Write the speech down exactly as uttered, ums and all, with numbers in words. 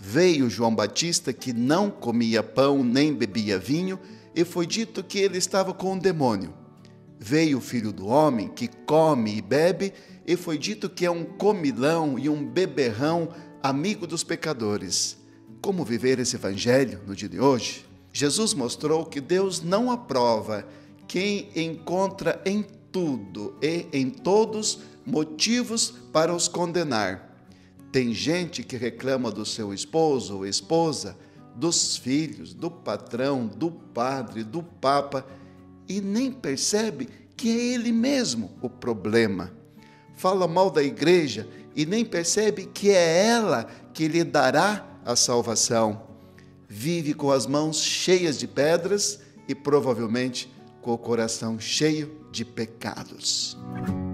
Veio João Batista, que não comia pão nem bebia vinho, e foi dito que ele estava com um demônio. Veio o Filho do Homem, que come e bebe, e foi dito que é um comilão e um beberrão, amigo dos pecadores. Como viver esse evangelho no dia de hoje? Jesus mostrou que Deus não aprova quem encontra em tudo e em todos motivos para os condenar. Tem gente que reclama do seu esposo ou esposa, dos filhos, do patrão, do padre, do papa, e nem percebe que é ele mesmo o problema. Fala mal da igreja e nem percebe que é ela que lhe dará a salvação. Vive com as mãos cheias de pedras e provavelmente com o coração cheio de pecados.